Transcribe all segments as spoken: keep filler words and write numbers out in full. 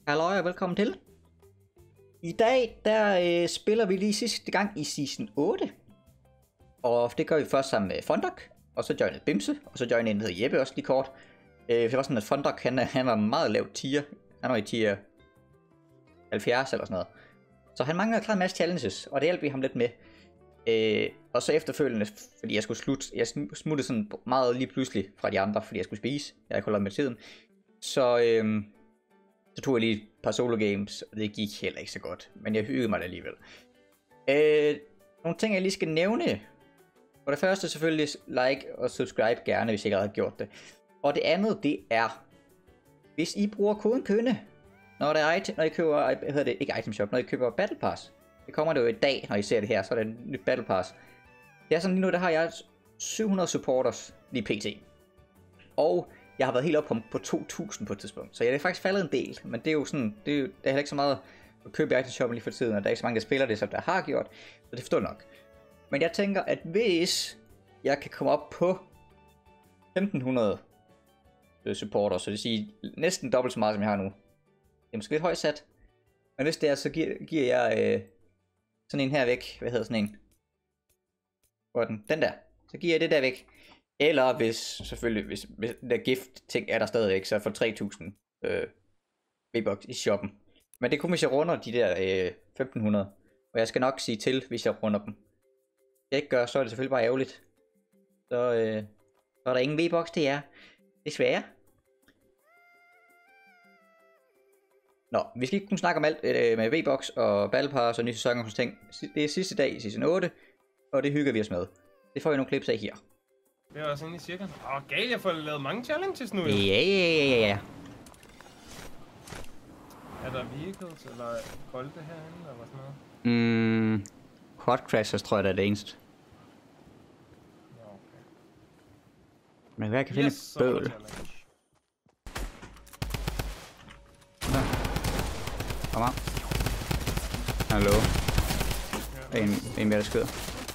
Hallo og velkommen til. I dag der øh, spiller vi lige sidste gang i Season otte. Og det gør vi først sammen med Fondok. Og så joinede Bimse. Og så joinede en, der hedder Jeppe også lige kort. Øh, det var sådan, at Fondok han, han var meget lavt tier. Han var i tier halvfjerds eller sådan noget. Så han manglede klart en masse challenges. Og det hjalp vi ham lidt med. Øh, og så efterfølgende, fordi jeg skulle slutte. Jeg smuttede sådan meget lige pludselig fra de andre, fordi jeg skulle spise. Jeg kunne holde med tiden. Så... Øh, Så tog jeg lige et par solo games, og det gik heller ikke så godt. Men jeg hyggede mig da alligevel. Øh, nogle ting, jeg lige skal nævne. For det første selvfølgelig like og subscribe gerne, hvis I ikke har gjort det. Og det andet, det er, hvis I bruger koden KØNDE, når, det er item, når I køber, hvad hedder det, ikke item shop, når I køber Battle Pass. Det kommer det jo i dag, når I ser det her, så er det et nyt Battle Pass. Det er sådan lige nu, der har jeg syv hundrede supporters lige pt. Og jeg har været helt oppe på to tusind på et tidspunkt, så jeg er faktisk faldet en del, men det er jo sådan, det er, jo, det er heller ikke så meget at købe i item shoppen lige for tiden, og der er ikke så mange, der spiller det, som der har gjort, så det forstår nok. Men jeg tænker, at hvis jeg kan komme op på femten hundrede supporter, så det vil sige næsten dobbelt så meget, som jeg har nu. Det er måske lidt højt sat, men hvis det er, så giver, giver jeg øh, sådan en her væk. Hvad hedder sådan en? Hvor er den? Den der. Så giver jeg det der væk. Eller hvis, selvfølgelig, hvis, hvis der gift ting er der stadigvæk, så for tre tusind øh, V-Bucks i shoppen. Men det kunne, hvis jeg runder de der øh, femten hundrede. Og jeg skal nok sige til, hvis jeg runder dem. Hvis jeg ikke gør, så er det selvfølgelig bare ærgerligt. Så, øh, så er der ingen V-Bucks til jer. Desværre. Nå, vi skal ikke kunne snakke om alt øh, med V-Bucks og Battle Pass og nye sæsoner og sådan ting. Det er sidste dag i Season otte, og det hygger vi os med. Det får vi nogle klips af her. Det er også inde i cirka. Åh, oh, galt, jeg får lavet mange challenges nu. Jo. Ja, ja, ja, ja. Er der vehicles eller bolde herinde, eller hvad sådan noget? Mm, Quad crashers tror jeg, der er det eneste. Ja, okay. Men hvad jeg kan Yes, finde bøl. Kom her. Hallo. Der er en, en mere, der skyder.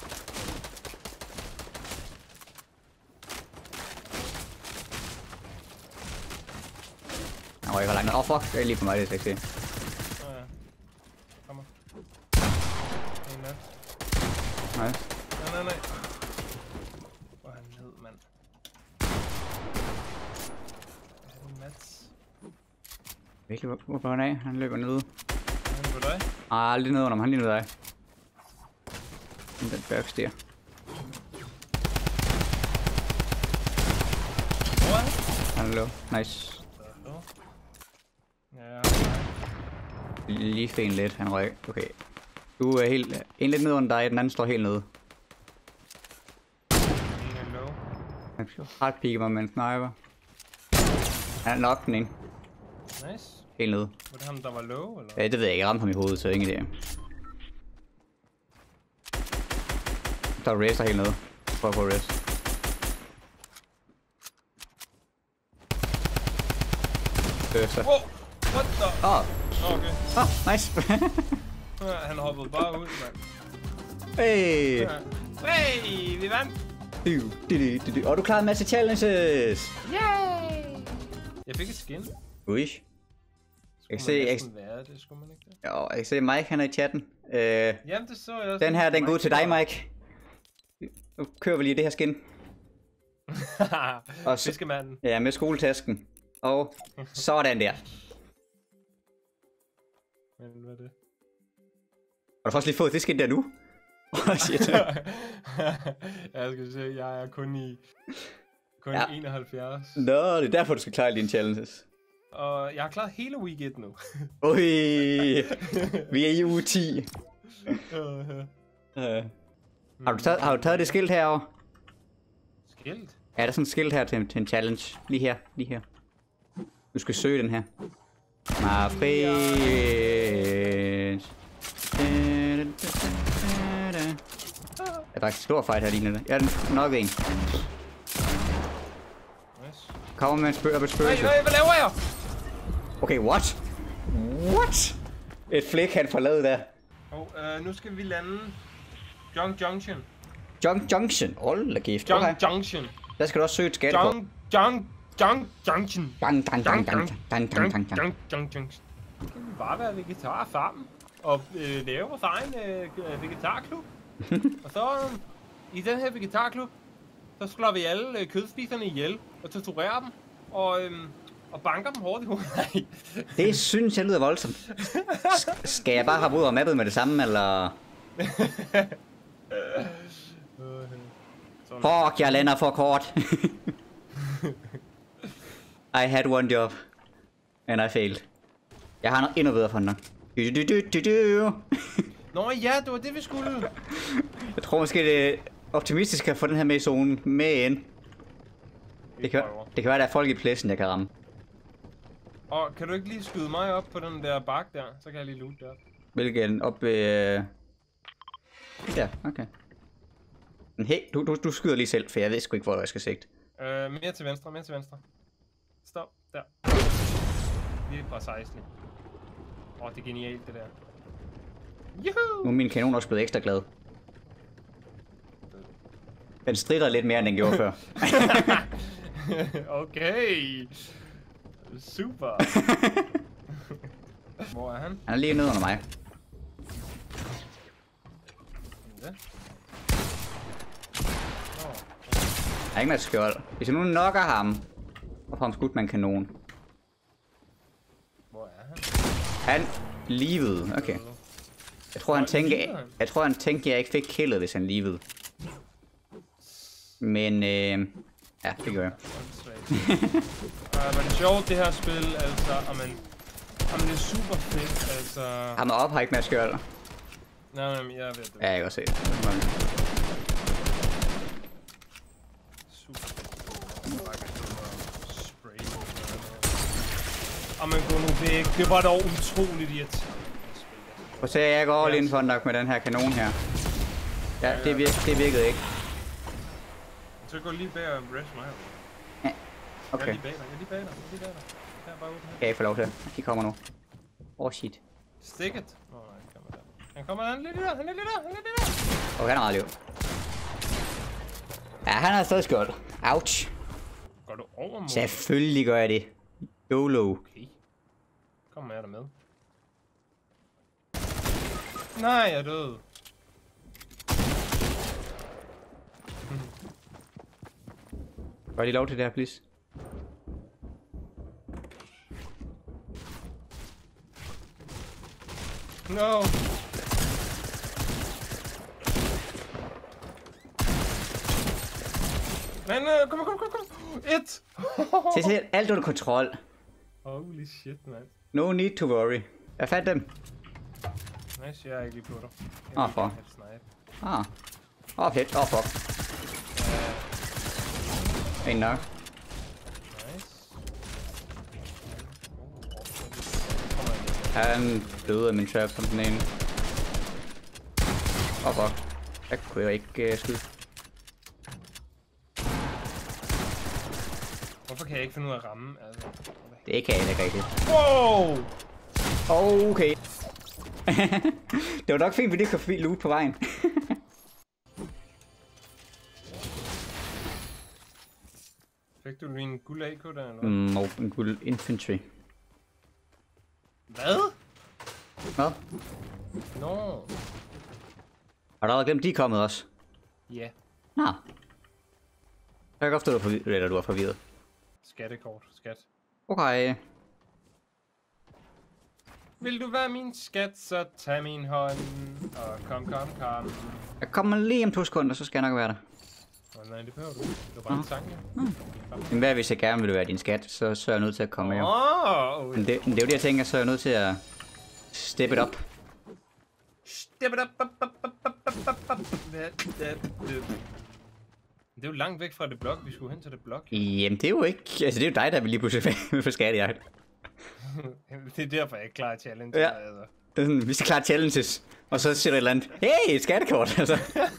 Han rykker langt. Åh, oh, fuck. Det er lige for mig, det skal jeg ikke se. Åh, ja. Kommer. En nat. Nej. Nej, nej, nej. Hvor er han ned, mand. Er det Mats? Virkelig, hvor, hvor var han af? Han løber ned. Er han på dig? Ah, lige ned under ham. Han lige ned dig. Den bærkstiger. Hvor er han? Han er low. Nice. Ja, Lige fen lidt, han røg. Okay. Du er helt... En lidt nede under dig, den anden står helt nede. en er low. Han skal hard pigge mig med en sniper. Han er nok den ene. Nice. Helt nede. Var det ham, der var low, eller? Ja, det ved jeg ikke. Jeg ramte ham i hovedet, så ingen idé. Der er racer helt nede. Prøv at få race. Øster. Wow! What the? Åh! Oh. Okay. Åh, oh, nice! Han hoppede bare ud, mand. Hey! Hey, vi vandt! Du, du, du, du. Og du klarede en masse challenges! Yay! Jeg fik et skin. Ui. Jeg kan se, jeg, være det, skulle man ikke det? jo, jeg kan se Mike, han er i chatten. Uh, Jamen, det så jeg også. den her, den går ud til dig, Mike. Nu kører vi lige det her skin. Og så fiskemanden. Ja, med skoletasken. Og sådan der. Men hvad er det? Har du først lige fået det skin der nu? Åh, oh, shit. Jeg skal se, jeg er kun i... Kun ja. i enoghalvfjerds. Nå, det er derfor, du skal klare dine challenges. Og jeg har klaret hele week et nu. Ui, vi er i uge ti. uh, uh. Har, du taget, har du taget det skilt herovre? Skilt? Ja, der er sådan et skilt her til, til en challenge. Lige her, lige her. Du skal søge den her. Marfred. Det er faktisk en stor fight her lige nu. Ja, den er nok en. Nice. Kommer med en spøg op et spøgelse. Nej, nej, hvad laver jeg? Okay, what? What? Et flæk han forladet der. Og oh, uh, nu skal vi lande Junk Junction. Junk Junction? Hold da kæft. Junk Okay. Junction. Der skal du også søge et skatte på. Junk, Junk, Junk Junction. Junk, junk, junk, junk, junk, junk, junk, junk. Junk Junction. kan vi bare være vegetarer sammen. Og øh, lave vores egen øh, vegetarklub. Og så øh, i den her vegetarklub, så slår vi alle øh, kødspiserne ihjel og torturerer dem. Og, øh, og banker dem hårdt i hovedet. Det synes jeg lyder voldsomt. Skal jeg bare have ud og mappet med det samme, eller? Fuck, jeg lander for kort. I had one job. And I failed. Jeg har noget endnu bedre for den. Du, du, du, du, du. Nå ja, det var det vi skulle. Jeg tror måske det er optimistisk at få den her med i zonen med ind. Det kan, det kan være, at der er folk i pladsen, jeg kan ramme. Og kan du ikke lige skyde mig op på den der bakke der? Så kan jeg lige loot der. Hvilken? Op ved... Øh... Der, okay. Men hey, du, du, du skyder lige selv, for jeg ved sgu ikke, hvor jeg skal sigte. Øh, mere til venstre, mere til venstre. Stop, der. Lige fra seksten. Åh, oh, det er genialt det der. Juhu! Nu er min kanon også blevet ekstra glad. Den strider lidt mere, end den gjorde før. Okay. Super. Hvor er han? Han er lige nede under mig. Ja. Oh. Jeg har ikke noget skjold. Hvis jeg nu knocker ham, og får ham skudt med en kanon. Hvor er han? Han livede. Okay. Jeg tror han tænkte, jeg tror han tænkte, jeg ikke fik killet, hvis han livede. Men øh, ja, det gør jeg. uh, men det er sjovt det her spil, altså, og man, jamen, det er super fedt, altså. Ham op har ikke med skjold. Nej, nej, men jeg ved det. Ja, jeg kan også se det. Super fedt. Spray. Og man går nu væk. Det var dog utroligt irriterende. Prøv at se, jeg går all in for nok med den her kanon her. Ja, det, virke, det virkede ikke. Så går lige bag og rest mig. Ja, okay. Jeg er lige bag dig, jeg er lige bag dig, jeg er lige bag dig. Her, bare åbne her. Kan jeg ikke få lov til? De kommer nu. Oh shit. Stikket. Nå nej, han kommer der. Han kommer der, han er lige der, han er lige der, han er lige der. Okay, han har meget liv. Ja, han har stadig skjold. Ouch. Går du over mod? Selvfølgelig gør jeg det. YOLO. Okay. Kom med dig med. Nej, jeg er død. Gør lige lov til det her, please. No. Nej, nej, kom, kom, kom, kom. Et. Se, se, alt under kontrol. Holy shit, man. No need to worry. Jeg fandt dem. Nice, jeg er ikke lige på dig. Åh, oh, for. Ah. Åh, oh, fedt. Åh, oh, fuck. Uh, en nok. Nice. Han døde af min trap som den ene. Åh, oh, fuck. Der kunne jeg ikke uh, skyde. Hvorfor kan jeg ikke finde ud af at ramme? Altså, det kan jeg ikke rigtigt. Wow! Okay. Det var nok fint, vi lige kunne forbi loot på vejen. Fik du lige en guld A K der, eller hvad? Mm, no, en guld infantry. Hvad? Hvad? Nå. Har du allerede glemt, de er kommet også? Ja. Nå. Jeg kan godt forstå, at du er forvirret, eller du er forvirret. Skattekort, skat. Okay. Vil du være min skat, så tag min hånd. Og kom, kom, kom. Jeg kommer lige om to sekunder, så skal jeg nok være der. Oh, nej, det behøver du ikke. Det var bare en sang, ja. Mm. Men hvad hvis jeg gerne vil være din skat, så, så er jeg nødt til at komme med. Åh! Oh, men, det, men det er jo det, jeg tænker, så er jeg nødt til at step it up. Step it up, up, up, up, up, up, up, up. Det er jo langt væk fra det blok, vi skulle hen til det blok. Jamen, det er jo ikke... Altså, det er jo dig, der vil lige pludselig med for skattejagt. Det er derfor, jeg ikke klarer challenge. Ja. Altså. Det er sådan, vi skal klare challenges. Og så siger der et eller andet. Hey, et skattekort! Altså.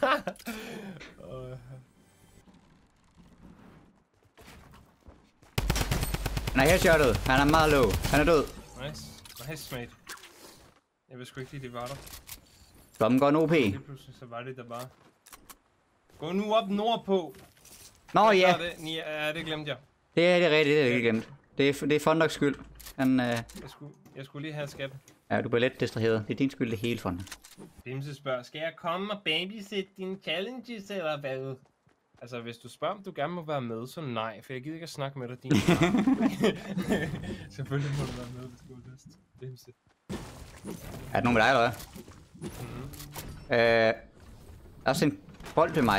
Han er headshottet. Han er meget low. Han er død. Nice. Nice, mate. Jeg vil sgu ikke lige, det var der. Dommen går en O P. Lige pludselig, så var det der bare. Gå nu op nordpå. Nå ja. Det. Ja, det glemte jeg. Det er det rigtigt, det er det glemt. Det er, det er Fondoks skyld. Han, øh... Jeg skulle, jeg skulle lige have skatten. Ja, du bliver let distraheret. Det er din skyld det hele, Fondak. Bimse spørger, skal jeg komme og babysit dine challenges, eller hvad? Altså, hvis du spørger, om du gerne må være med, så nej, for jeg gider ikke at snakke med dig, din Selvfølgelig må du være med, hvis du har lyst. Bimse. Er det nogen med dig, eller hvad? Mm-hmm. Øh... Der er også en bold ved mig.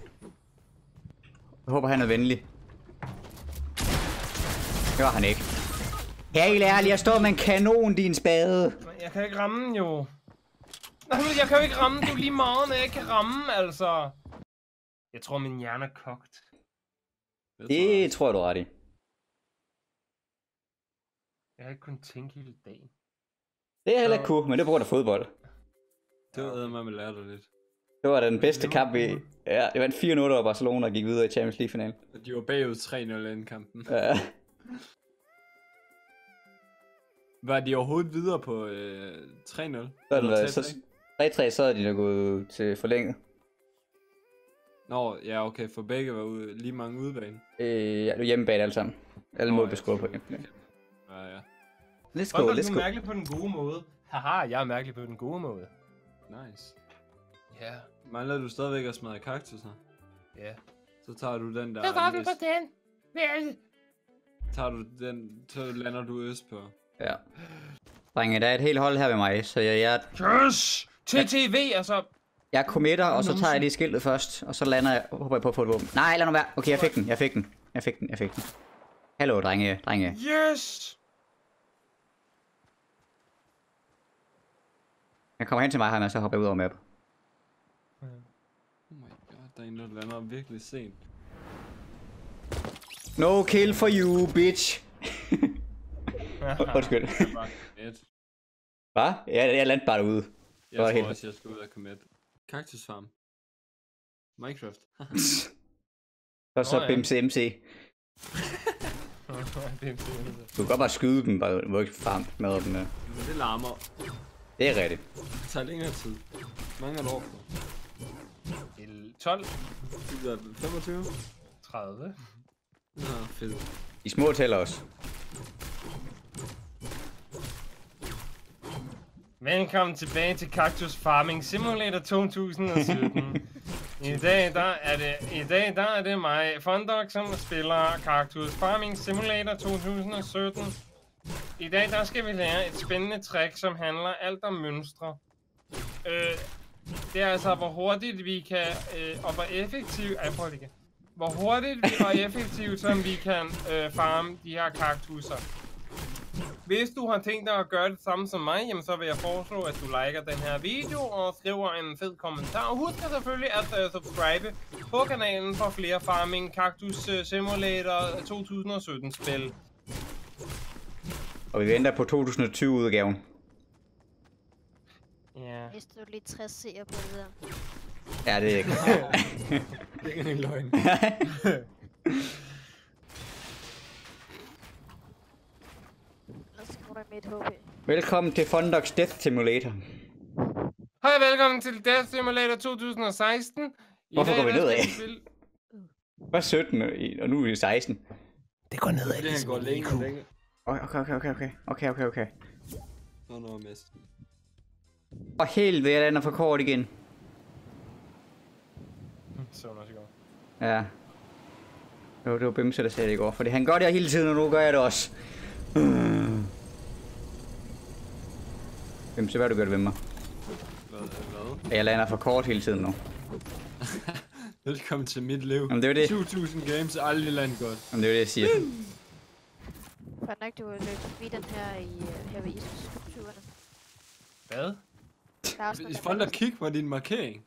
Jeg håber, han er venlig. Det var han ikke. Helt ærligt, jeg står med en kanon, din spade. Jeg kan ikke ramme den, jo. Nej, men jeg kan jo ikke ramme den, du lige meget, når jeg ikke kan ramme, altså. Jeg tror, min hjerne er kogt. Det, det tror jeg, du er ret i. Jeg har ikke kunnet tænke hele dagen. Det er heller ikke cool, men det er på grund af fodbold. Det var eddermame med lære dig lidt. Det var den bedste kamp i... Ja, det var en fire nul over Barcelona og gik videre i Champions League-finalen. Og de var bagud tre nul inden kampen. Ja. Var de overhovedet videre på øh, tre nul? Så havde den været, så tre tre, så havde de da gået til forlænget. Nå, ja okay, for begge var ude, lige mange udebane. Øh, ja, du er hjemmebane alle sammen. Alle mål blev scoret på. Okay. Ja, ja. Let's go, let's Du go. er mærkelig på den gode måde. Haha, jeg er mærkelig på den gode måde. Nice. Ja. Yeah. Mangler du stadigvæk at smadre kaktusser? Ja. Yeah. Så tager du den der... Så går vi på den. Vel. Tager du den, så lander du øst på. Ja. Drenge, der er et helt hold her ved mig, så jeg... jeg Yes! T T V, altså... Jeg committer, og så tager jeg lige skiltet først, og så lander jeg, håber jeg på at få et våben. Nej, lad nu være. Okay, jeg fik den, jeg fik den. Jeg fik den, jeg fik den. Hallo, drenge, drenge. Yes! Jeg kommer hen til mig her, og så hopper jeg ud over map. Oh my god, der er en, der lander virkelig sent. No kill for you, bitch. Undskyld. Hvad? Ja, jeg landte bare derude. Jeg tror helt... også, jeg skal ud og commit. Cactus Farm. Minecraft. Og så oh, ja. Bimse M C. Du kan godt bare skyde dem, bare du må ikke farme med dem. Men det larmer. Det er rigtigt. Det tager længere tid. Mange er der over på. tolv. femogtyve. tredive. Nå, fedt. De små tæller også. Velkommen tilbage til Cactus Farming Simulator to tusind og sytten. I dag der er det i dag der er det mig, Fondak, som spiller Cactus Farming Simulator to tusind og sytten. I dag der skal vi lære et spændende trick, som handler alt om mønstre. Øh, det er altså hvor hurtigt vi kan øh, og hvor effektivt, ej, prøv lige. Hvor hurtigt og effektivt som vi kan øh, farme de her kaktusser. Hvis du har tænkt dig at gøre det samme som mig, jamen så vil jeg foreslå, at du liker den her video og skriver en fed kommentar. Og husk selvfølgelig at uh, subscribe på kanalen for flere Farming Cactus Simulator to tusind og sytten spil. Og vi venter på to tusind og tyve udgaven. Ja. Hvis du lige tres seere på det der. Ja, det er ikke. Det er ikke en løgn. Velkommen til Fondoks Death Simulator. Hej, velkommen til Death Simulator to tusind og seksten. I Hvorfor dag, går vi nedad? Spil... Hvad sytten, og nu er vi seksten. Det går nedad. Det går længere og længere. Okay, okay, okay, okay, okay, okay, okay. Nå, nå, mest. Og helvede, jeg lander for kort igen. Så også i går. Ja. Det var, det var Bimse, der sagde det i går, fordi han gør det hele tiden, og nu gør jeg det også. Mm. Bimse, hvad du gør det ved mig? Hvad? Hvad? Jeg lander for kort hele tiden nu. Velkommen til mit liv. Jamen, det er det. syv tusind games, aldrig land godt. Jamen, det er det, jeg siger. Hvordan du løb forbi den her i uh, her ved Islandskulturerne? Hvad? Hvis folk der kigger på din markering.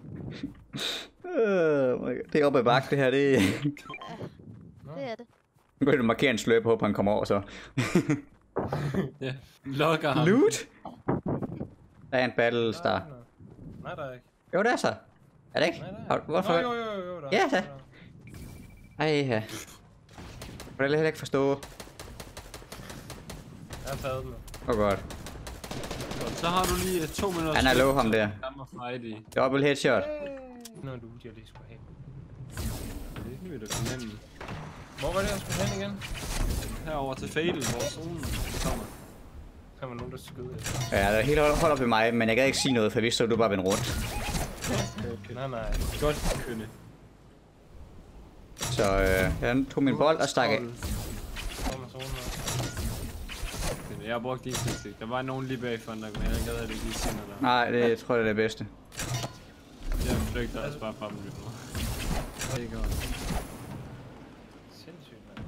Uh, det er oppe ad bakke, det her, det er... Ja, det er det. Nu kan du markere en sløb, håber han kommer over, så. Ja, logger ham. Loot? Der er en Battlestar. Nej, der er ikke. Jo, der er så. Er det ikke? Nej, Har du, hvorfor? Nå, jo, jo, jo, jo, der. Ja, så. Ej, ja. Det kan jeg heller ikke forstå. Jeg har taget den. Åh, oh, godt. Så har du lige to minutter. Han er low, ham der. Double headshot. Nå, du jeg lige skulle have. Det er ikke nu, der kommer hen. Hvor var det, jeg skulle hen igen? herover til Fatal, hvor solen kommer. Der var nogen, der skyder. Ja, der er helt hold op ved mig, men jeg kan ikke sige noget, for jeg vidste, at du bare vendte rundt. Nej, nej. Godt kønne. Så øh, jeg tog min bold og stak af. Kommer solen op. Jeg har brugt din statistik. Der var nogen lige bag for men jeg gad at det lige sender der. Nej, det tror jeg det er det bedste. Jeg flygter også bare fra dem lige nu. Det er godt. Sindssygt, mand.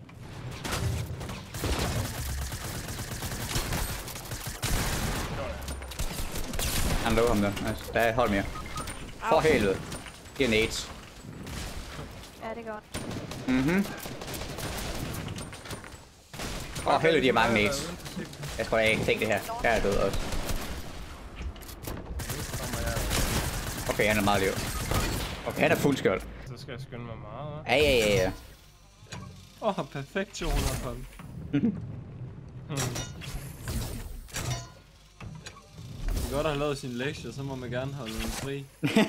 Han lå ham der. Altså, der er et hold mere. For helvede. Det er nades. Ja, det er godt. Mhm. Åh, oh, helvede, de har mange nades. Jeg tror, jeg ikke tænkte det her. Jeg er død også. Okay, han er meget liv. Okay, han er fuld skjold. Så skal jeg skynde mig meget, hva'? Ja, ja, ja, ja. Åh, oh, perfekt to hundrede på den. Hmm. Det er godt at have lavet sin lektie, så må man gerne holde den fri.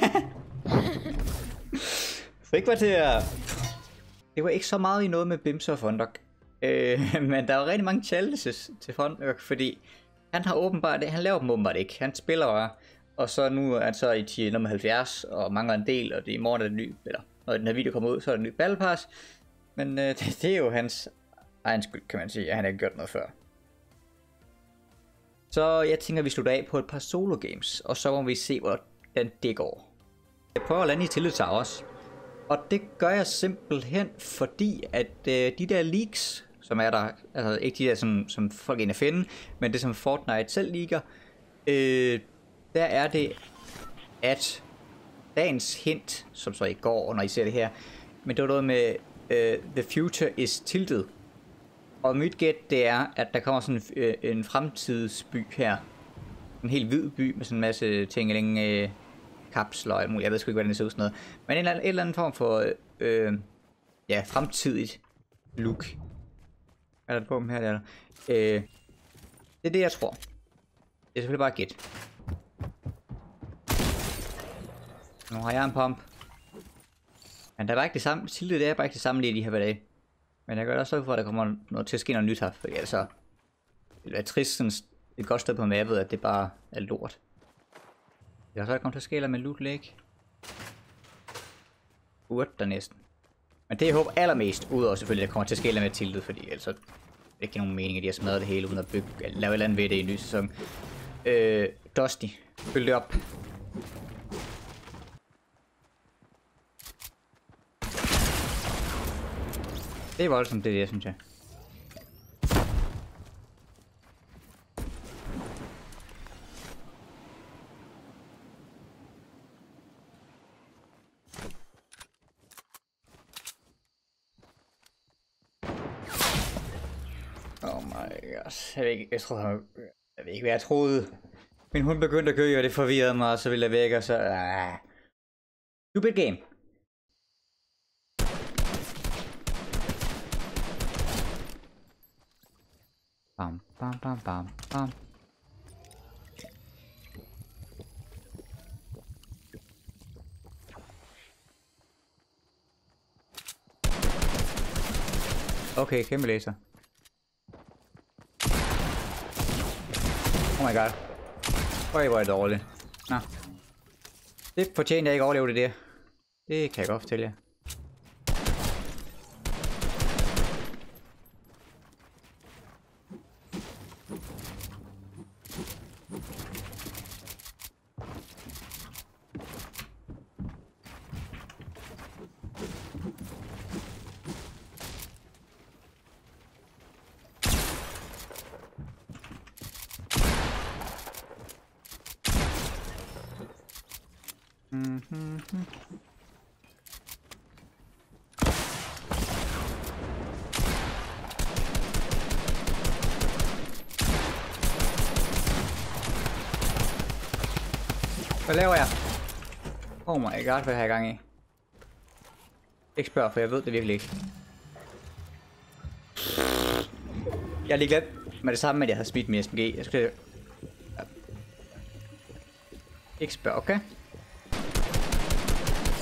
Frikvarter. Det var ikke så meget i noget med Bimse og Fundok. Øh, men der var rigtig mange challenges til Fundok, fordi han har åbenbart, han laver dem åbenbart ikke. Han spiller bare, og så nu er han så i tier nummer halvfjerds, og mangler en del, og det er i morgen er det ny, eller når den her video kommer ud, så er det en ny Battle Pass. Men øh, det, det er jo hans egen skyld, kan man sige, at han ikke har gjort noget før. Så jeg tænker, at vi slutter af på et par solo games, og så må vi se, hvordan det går. Jeg prøver at lande i Tilted Towers, og det gør jeg simpelthen fordi, at øh, de der leaks, som er der, altså ikke de der, som, som folk egentlig finder, men det som Fortnite selv leaker, øh, der er det, at dagens hint, som så i går, når I ser det her, men det var noget med, øh, the future is tilted. Og mit gæt, det er, at der kommer sådan en, øh, en fremtidsby her. En helt hvid by med sådan en masse ting, øh, kapsler og alt muligt. Jeg ved sgu ikke, hvordan det ser ud sådan noget. Men en eller anden, en eller anden form for, øh, ja, fremtidigt look. Er der et våben her, der? Øh, det er det, jeg tror. Det er selvfølgelig bare gæt. Nu har jeg en pump. Men der var ikke det samme. Tiltet, det er bare ikke det samme lige de her dage. Men jeg gør også sørge for, at der kommer noget til at ske noget nyt her. Fordi altså, det vil være trist, sådan et godt sted på mappet, at det bare er lort. Jeg har så kommet til at skale med loot lake. Urt der næsten. Men det jeg håber allermest, udover selvfølgelig, at jeg kommer til at skale med tiltet, fordi ellers er det ikke nogen mening, at de har smadret det hele, uden at bygge, lave et eller andet ved det i en ny sæson. Øh, Dusty, fyld det op. Det er voldsomt, det er det, synes jeg. Oh my god. Jeg ved ikke, jeg tror, jeg, jeg ved ikke, hvad jeg troede. Min hund begyndte at gø, og det forvirrede mig, og så ville jeg væk, og så... Ah. Stupid game. Bam, bam, bam, bam, bam. Okay, kæmpe laser. Oh my god. Øj, hvor er det dårligt. Nå. Det fortjener jeg ikke at overleve det der. Det kan jeg godt fortælle jer. Mm-hmm. Hvad laver jeg? Oh my god, hvad har jeg gang i? Ikke spørg, for jeg ved det virkelig ikke. Jeg er lige glad med det samme, at jeg havde smidt min S M G. Jeg skulle... Ja. Ikke spørg, okay?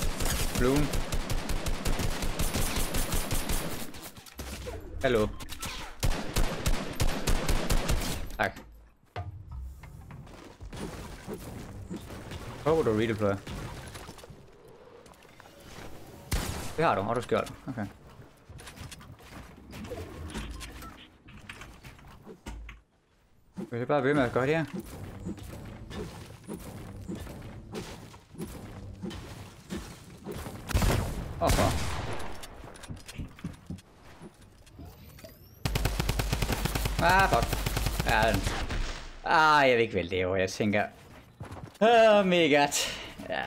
Bloom. Hallo. Tak. Hvor du redeployer? Det har du, og du skjold. Okay. Vil jeg bare ved med at gøre det her? Åh, for. Ah, fuck. Ja, den. Ah, jeg vil ikke vælge det, og jeg tænker... Oh my god. Ja.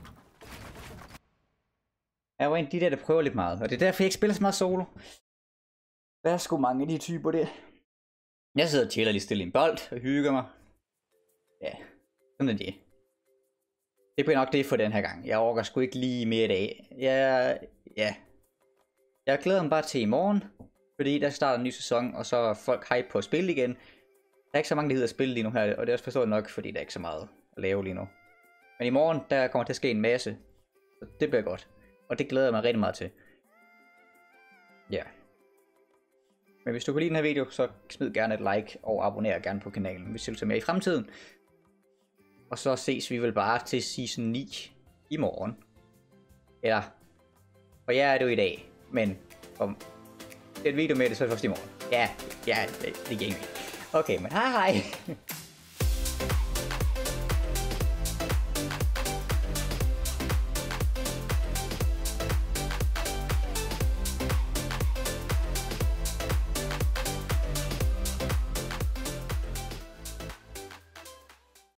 Jeg var en af de der, der prøver lidt meget, og det er derfor, jeg ikke spiller så meget solo. Der er sgu mange af de typer der. Jeg sidder og chiller lige stille i en bold og hygger mig. Ja, sådan er det. Det bliver nok det for den her gang. Jeg orker sgu ikke lige mere i dag. Jeg, ja. Jeg glæder mig bare til i morgen, fordi der starter en ny sæson, og så er folk hype på at spille igen. Der er ikke så mange, der gider at spille lige nu her, og det er også forstået nok, fordi der er ikke så meget at lave lige nu. Men i morgen, der kommer til at ske en masse. Så det bliver godt. Og det glæder jeg mig rigtig meget til. Ja. Men hvis du kan lide den her video, så smid gerne et like og abonner gerne på kanalen, hvis du vil med i fremtiden. Og så ses vi vel bare til season ni i morgen. Eller, for jer er det jo i dag, men om det er et video med det, så er det først i morgen. Ja, ja, det, det giver ikke. Okay, men hej hej.